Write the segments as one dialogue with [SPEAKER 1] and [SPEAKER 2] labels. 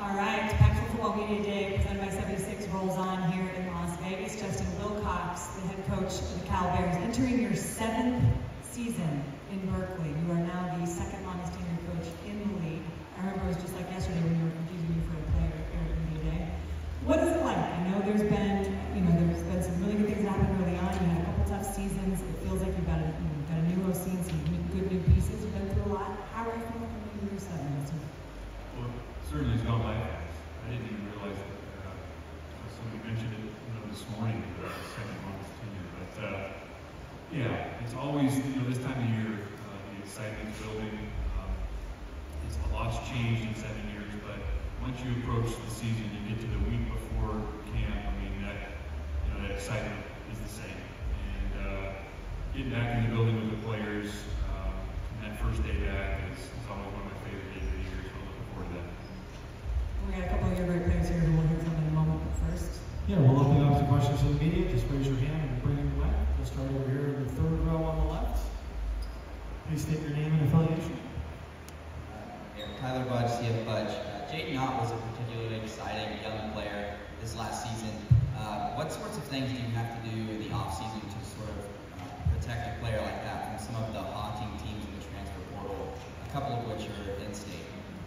[SPEAKER 1] All right, Pac-12 Football Media Day presented by 76 rolls on here in Las Vegas. Justin Wilcox, the head coach of the Cal Bears, entering your 7th season in Berkeley. You are now the second longest tenured coach in the league. I remember it was just like yesterday when you were confusing me for a player here at Media Day. What is it like? I know there's been some really good things that happened early on. You had a couple tough seasons. It feels like you've got a new OC and some good new pieces. You've been through a lot. How are you feeling from your 7 this year?
[SPEAKER 2] Well, certainly it's gone by fast. I didn't even realize that somebody mentioned it this morning, the second longest tenure. But yeah, it's always, this time of year, the excitement's building. It's a lot's changed in 7 years, but once you approach the season, you get to the week before camp, that excitement is the same. And getting back in the building with the players, and that first day back is always one of my favorite days of the year, so I'm looking forward to that.
[SPEAKER 1] We got a couple of your great players here who will hear from in a moment, but first.
[SPEAKER 3] Yeah, we'll open up to questions from the media. Just raise your hand and bring it away. We'll start over here in the third row on the left. Please state your name and affiliation.
[SPEAKER 4] Tyler Budge, CF Budge. Jaden Ott was a particularly exciting young player this last season. What sorts of things do you have to do in the off-season to sort of protect a player like that from some of the haunting teams in the transfer portal, a couple of which are in-state?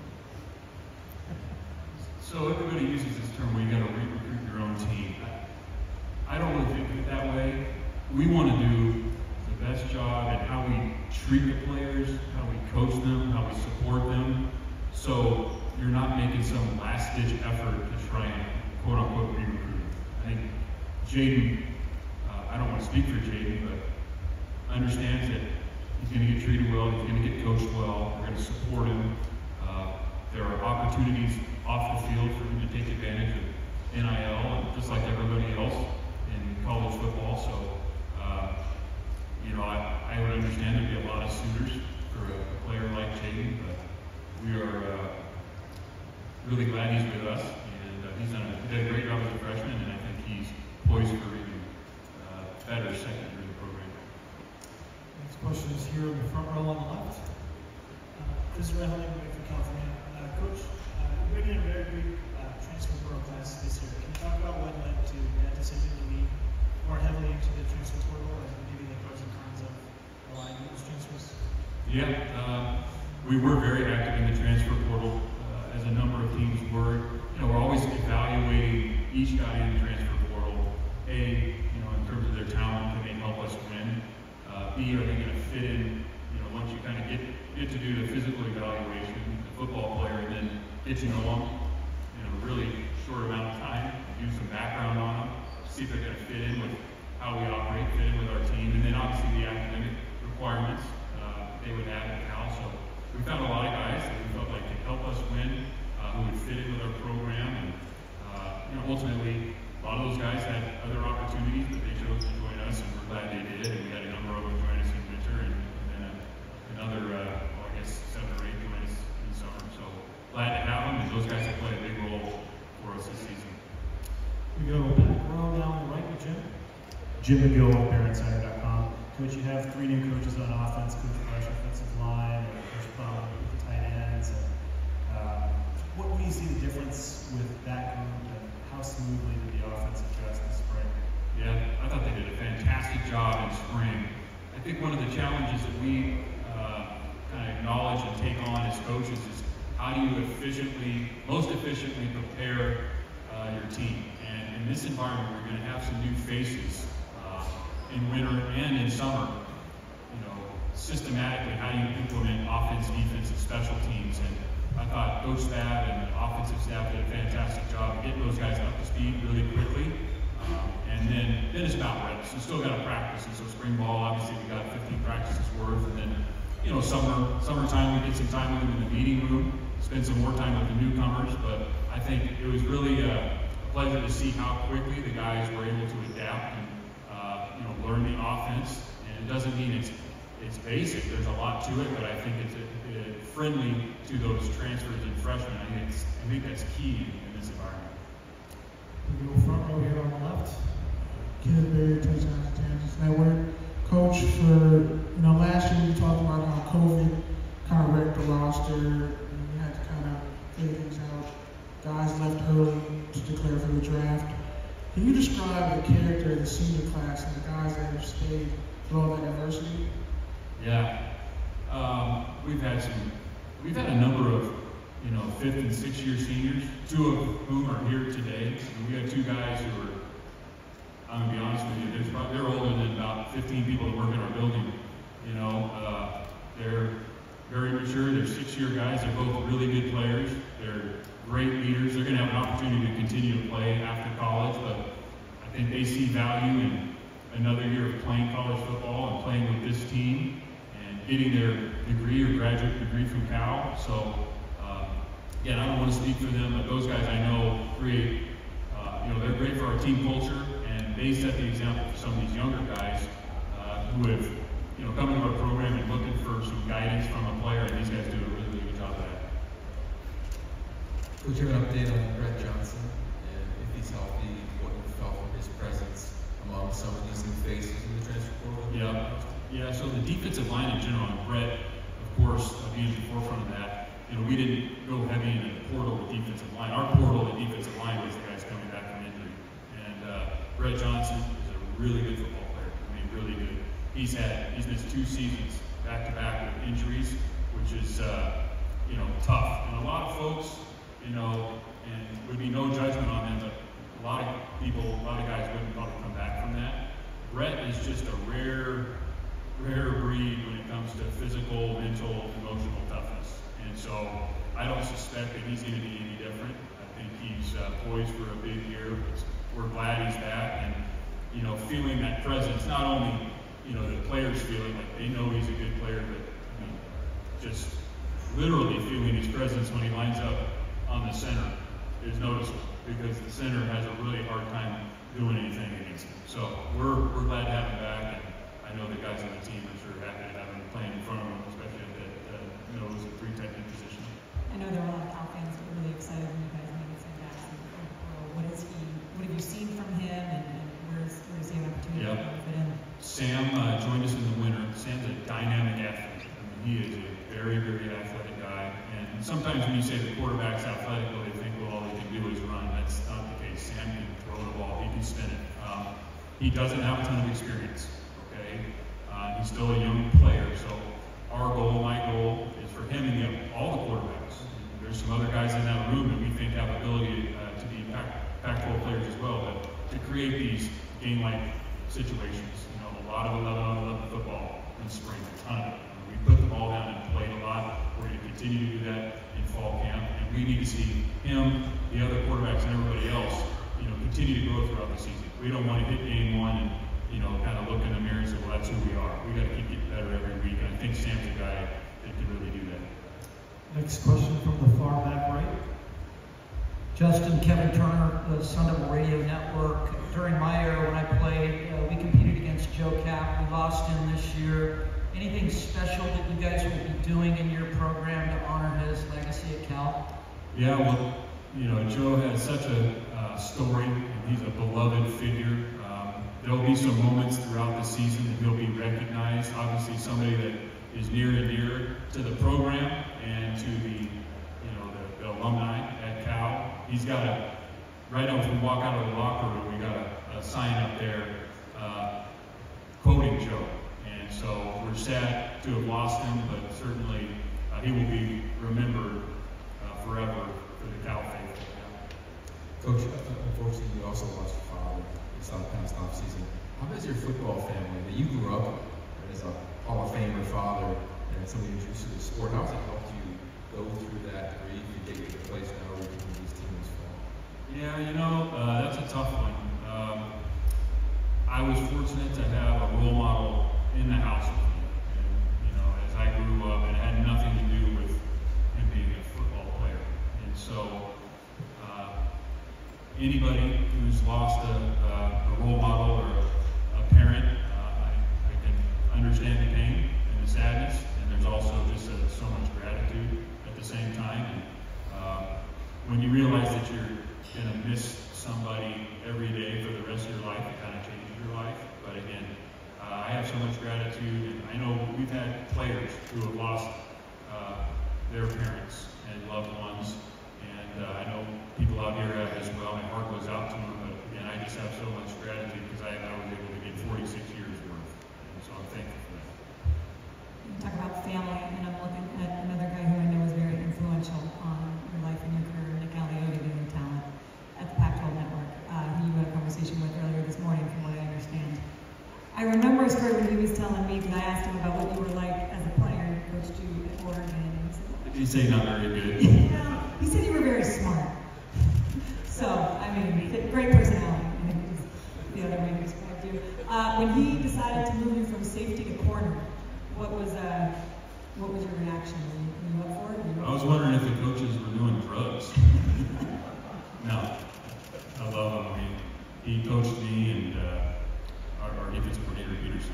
[SPEAKER 2] So everybody uses this term where you got to recruit your own team. I don't really think of it that way. We want to do the best job at how we treat the players, how we coach them, how we support them. So you're not making some last-ditch effort to try and quote-unquote re-recruit. I think Jaden, I don't want to speak for Jaden, but understands that he's going to get treated well, he's going to get coached well, we're going to support him. There are opportunities off the field for him to take advantage of NIL, and just like everybody else in college football. So, I would understand there'd be a lot of suitors for a player like Jaden, but we are really glad he's with us, and he did a great job as a freshman, and I think he's poised for even better second year in the program.
[SPEAKER 3] Next question is here in the front row on the left.
[SPEAKER 5] This is Red Hunting from California. Coach, you're bringing in a very big transfer portal class this year. Can you talk about what led to that decision to lean more heavily into the transfer portal and maybe the pros and cons of relying on those transfers?
[SPEAKER 2] Yeah, we were very active in the transfer portal, as a number of teams were. We're always evaluating each guy in the transfer portal. A, in terms of their talent, can they help us win? B, are they going to fit in? Once you kind of get to do the physical evaluation, the football player, and then get to know them, a really short amount of time, do some background on them, see if they're going to fit in with how we operate, fit in with our team, and then obviously the academic requirements they would have at Cal. So we found a lot of guys that we felt like could help us win, who would fit in with our program, and ultimately a lot of those guys had other opportunities, but they chose to join us, and we're glad they did. And we had a number of them join us in winter, and then another, 7 or 8 join us in summer. So glad to have them, and those guys have played a big role for us this season.
[SPEAKER 3] We go back row down the right with Jim.
[SPEAKER 5] Jim McGill with BaronCenter.com. Coach, you have 3 new coaches on offense, Coach Rush, offensive line, and Coach Plum with the tight ends. What will you see the difference with that group, and how smoothly did the offense adjust this spring?
[SPEAKER 2] Yeah, I thought they did a fantastic job in spring. I think one of the challenges that we kind of acknowledge and take on as coaches is how do you most efficiently prepare your team. And in this environment, we're going to have some new faces in winter and in summer. Systematically, how do you implement offense, defense, and special teams? And I thought Coach Staff and the offensive staff did a fantastic job of getting those guys up to speed really quickly. And then it's about reps. You still got to practice. And so spring ball, obviously, we got 15 practices worth. And then, summertime, we get some time with them in the meeting room, spend some more time with the newcomers. But I think it was really a pleasure to see how quickly the guys were able to adapt and learn the offense. And it doesn't mean it's basic. There's a lot to it, but I think it's friendly to those transfers and freshmen. I think that's key in this environment.
[SPEAKER 3] We go front row here on the left.
[SPEAKER 6] Kenneth Berry, Touchdowns to Tangents Network. Coach, for last year we talked about how COVID kind of wrecked the roster, and we had to kind of figure things out. guys left early to declare for the draft. Can you describe the character of the senior class and the guys that have stayed through all that adversity?
[SPEAKER 2] Yeah, we've had a number of, 5th and 6th year seniors, 2 of whom are here today. And we had 2 guys who are, I'm gonna be honest with you, they're older than about 15 people that work in our building. They're very mature, they're 6-year guys, they're both really good players, they're great leaders. They're gonna have an opportunity to continue to play after college, but I think they see value in another year of playing college football and playing with this team and getting their degree or graduate degree from Cal. So, again, I don't want to speak for them, but those guys I know create, they're great for our team culture, and they set the example for some of these younger guys who have, come into our program and looking for some guidance from a player, and these guys do a really, really good job of that.
[SPEAKER 7] Could you have an update on Brett Johnson, and if he's healthy, what you felt for his presence among some of these new faces in the transfer portal?
[SPEAKER 2] Yeah. So the defensive line in general, and Brett, of course, being at the forefront of that. We didn't go heavy into the portal with defensive line. Our portal with defensive line was the guys coming back from injury. And Brett Johnson is a really good football player. Really good. He's missed 2 seasons back to back with injuries, which is tough. And a lot of folks, and would be no judgment on them, but a lot of guys wouldn't probably come back from that. Brett is just a rare breed when it comes to physical, mental, emotional toughness. And so I don't suspect that he's going to be any different. I think he's poised for a big year. We're glad he's back, and feeling that presence. Not only the players feeling like they know he's a good player, but just literally feeling his presence when he lines up on the center is noticeable, because the center has a really hard time doing anything against him. So we're glad to have him back, and I know the guys on the team are sure happy to have him playing in front of him, especially at that nose and 3 technique position.
[SPEAKER 1] I know there are a lot of Cal fans that are really excited when you guys made Sam Jackson. What have you seen from him, and where does he have an opportunity to fit in?
[SPEAKER 2] Sam joined us in the winter. Sam's a dynamic athlete. He is a very, very athletic guy. And sometimes when you say the quarterback's athletic, well, they think, well, all he can do is run. That's not the case. Sam can throw the ball. He can spin it. He doesn't have a ton of experience. Okay, he's still a young player. So my goal is for him and all the quarterbacks. There's some other guys in that room that we think have ability to be Pac-12 players as well, but to create these game-like situations. A lot of 11-on-11 football in spring, a ton of it. We put the ball down and played a lot. We're going to continue to do that in fall camp, and we need to see him, the other quarterbacks, and everybody else, continue to grow throughout the season. We don't want to hit game 1 and kind of look in the mirror and say, well, that's who we are. We got to keep getting better every week, and I think Sam's a guy that can really do that.
[SPEAKER 3] Next question from the far back right.
[SPEAKER 8] Justin, Kevin Turner, the Sun Devil Radio Network. During my era when I played, we competed against Joe Cap. We lost him this year. Anything special that you guys will be doing in your program to honor his legacy at Cal?
[SPEAKER 2] Yeah, well, Joe has such a story, and he's a beloved figure. There'll be some moments throughout the season that he'll be recognized. Obviously, somebody that is near and dear to the program and to the alumni at Cal. He's got right as we walk out of the locker room, we got a sign up there quoting Joe. And so we're sad to have lost him, but certainly he will be remembered forever for the Cal faithful.
[SPEAKER 7] Coach, unfortunately, you also lost your father this past offseason. How does your football family that you grew up with, as a Hall of Famer father and somebody introduced you to the sport, how has it helped you go through that grief and get you to the place now where you can these teams fall?
[SPEAKER 2] Yeah, that's a tough one. I was fortunate to have a role model in the house with me. And, as I grew up, it had nothing to do with him being a football player. And so, anybody who's lost a role model or a parent, I can understand the pain and the sadness, and there's also just so much gratitude at the same time. And when you realize that you're going to miss somebody every day for the rest of your life, it kind of changes your life. But again, I have so much gratitude, and I know we've had players who have lost their parents and loved ones, and I know people out to him, but again, I just have so much gratitude because I was able to get 46 years worth, and so I'm thankful for that.
[SPEAKER 1] You talk about family, and I'm looking at another guy who I know is very influential on your life and your career, Nick Aliotti, doing talent at the Pac-12 Network, who you had a conversation with earlier this morning, from what I understand. I remember a story when he was telling me, because I asked him about what you were like as a player, coached you at Oregon, and he said,
[SPEAKER 2] Did he say not very good?
[SPEAKER 1] yeah, he said you were very smart. So, I mean, great personality, I think is the other way to describe you. When he decided to move you from safety to corner, what was your reaction? Were you up for it?
[SPEAKER 2] I was wondering if the coaches were doing drugs. No, I love him. I mean, he coached me and our defensive coordinator, Peterson.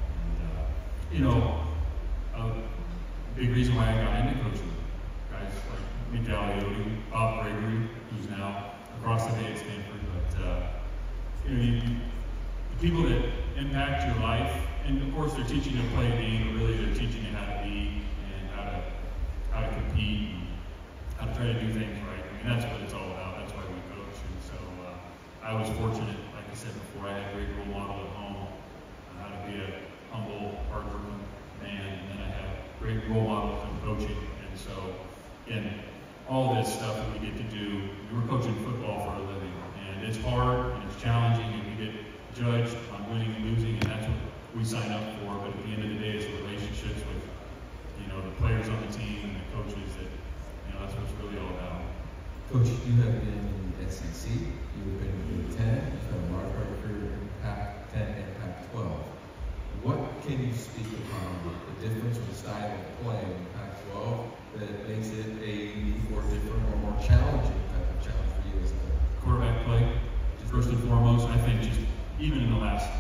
[SPEAKER 2] And you know, a big reason why I got into coaching, guys like Nick Aliotti, Bob Gregory, who's now across the bay at Stanford. But you know, the people that impact your life, and of course they're teaching you to play a game, but really they're teaching you how to be and how to compete and how to try to do things right. I mean, that's what it's all about. That's why we coach. And so I was fortunate, like I said before, I had a great role model at home on how to be a humble, hardworking man, and then I have great role models in coaching. And so, again, all this stuff that we get to do, we're coaching football for a living, and it's hard and it's challenging, and we get judged on winning and losing, and that's what we sign up for. But at the end of the day, it's relationships with, you know, the players on the team and the coaches that, you know, that's what it's really all about.
[SPEAKER 7] Coach, you have been in the SEC, you've been in the Big Ten, you've had a large part of your career in Pac-10 and Pac-12. What can you speak upon the difference or the style of play in Pac-12 that makes it a unique or different or more challenging type of challenge for you as a player?
[SPEAKER 2] Quarterback play, first and foremost, I think just even in the last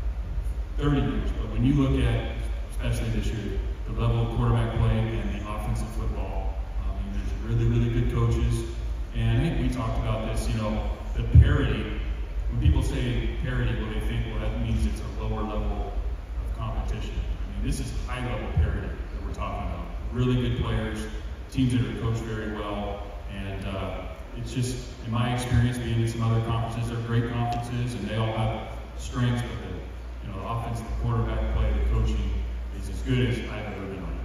[SPEAKER 2] 30 years, but when you look at, especially this year, the level of quarterback play and the offensive football, I mean, there's really, really good coaches. And I think we talked about this, you know, the parity. When people say parity, what they think, well, that means it's a lower level of competition. I mean, this is high level parity that we're talking about. Really good players, teams that are coached very well, and it's just, in my experience, being in some other conferences, they're great conferences, and they all have strengths, but the offense, the quarterback play, the coaching is as good as I've ever been on.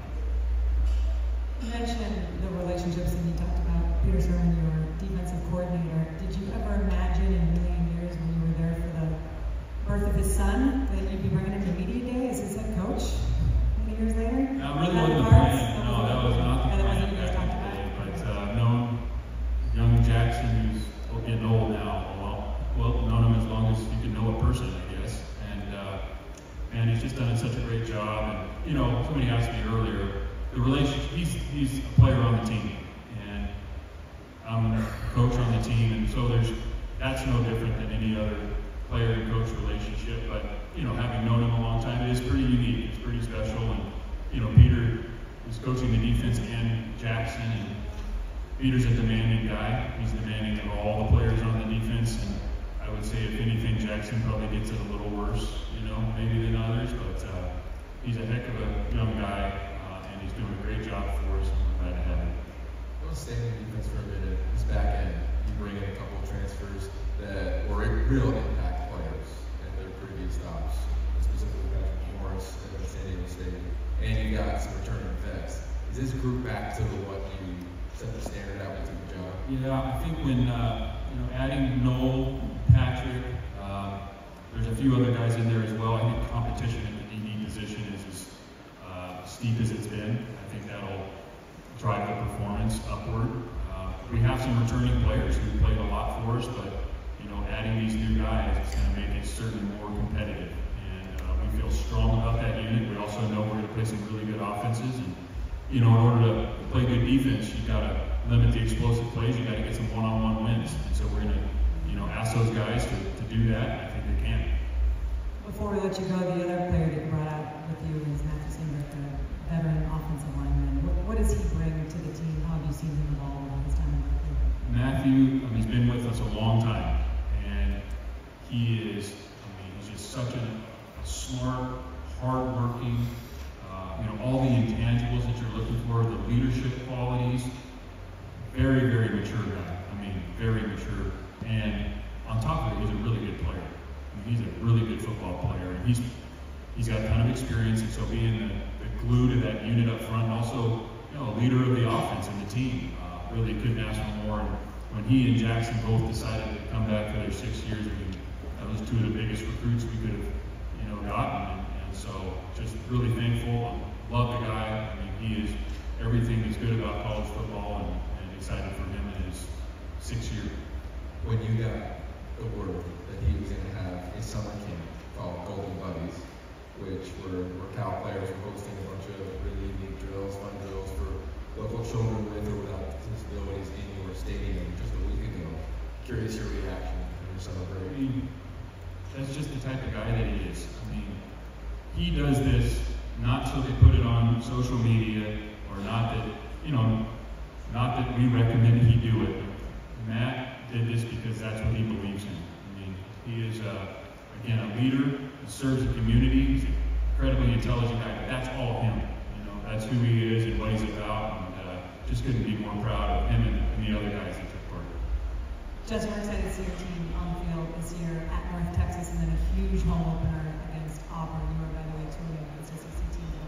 [SPEAKER 1] You mentioned the relationships, and you talked about Peter Sermon, your defensive coordinator. Did you ever imagine in a million years when you were there for the birth of his son that you'd be bringing him to media day as his head coach many years later?
[SPEAKER 2] That really wasn't the plan. No, that was not the plan back in the day. But I've known young Jackson, who's getting old now, well, known him as long as you can know a person, I guess. And he's just done such a great job. And, you know, somebody asked me earlier, the relationship, he's a player on the team, and I'm a coach on the team, and so that's no different than any other player and coach relationship. But, you know, having known him a long time, it is pretty unique, it's pretty special. And, you know, Peter is coaching the defense and Jackson, and Peter's a demanding guy. He's demanding of all the players on the defense, and I would say, if anything, Jackson probably gets it a little worse, you know, maybe than others, but he's a heck of a young guy, and he's doing a great job for us, and we're glad to have him.
[SPEAKER 7] Let's stay in the defense for a minute. This back end, you bring in a couple of transfers that were real impact players at their previous stops, specifically Patrick Morris at San Diego State, and you got some returning vets. Is this group back to what you set the standard out with the job?
[SPEAKER 2] Yeah, I think when adding Noel, Patrick, there's a few other guys in there as well. I think competition at the DB position is as steep as it's been. I think that'll drive the performance upward. We have some returning players who played a lot for us, but adding these new guys is going to make it certainly more competitive. And we feel strong about that unit. We also know we're going to play some really good offenses, and in order to play good defense, you got to limit the explosive plays. You got to get some one-on-one wins, and so we're going to ask those guys to do that. And I think they can.
[SPEAKER 1] Before we let you go, the other player that you brought out with you is Matthew Sandberg, the veteran offensive lineman. What does he bring to the team? How have you seen him evolve over his time in Berkeley?
[SPEAKER 2] Matthew, he's been with us a long time, and he is, he's just such a smart, hard-working, all the intangibles that you're looking for, the leadership qualities. Very, very mature guy. Very mature. And on top of it, he's a really good player. I mean, he's a really good football player, and he's got a ton of experience, and so being the glue to that unit up front, and also, you know, a leader of the offense and the team, really couldn't ask for more. And when he and Jackson both decided to come back for their 6 years, I mean, that was two of the biggest recruits we could have, you know, gotten. And so just really thankful. Love the guy. I mean, he is everything that's good about college football, and excited for him in his 6th year.
[SPEAKER 7] When you got the word that he was going to have his summer camp called Golden Buddies, which were Cal players were hosting a bunch of really unique drills, fun drills for local children with or without disabilities in your stadium just a week ago. Curious your reaction to your summer break.
[SPEAKER 2] I mean, that's just the type of guy that he is. I mean, he does this not so they put it on social media, or not that, you know, not that we recommend he do it. Matt did this because that's what he believes in. I mean, he is, again, a leader. He serves the community. He's an incredibly intelligent guy. But that's all him. You know, that's who he is and what he's about. And just couldn't be more proud of him and the other guys that took part.
[SPEAKER 1] Justin, we're excited to see your team on the field this year at North Texas, and then a huge home opener against Auburn. You were, by the way, touring against SEC teams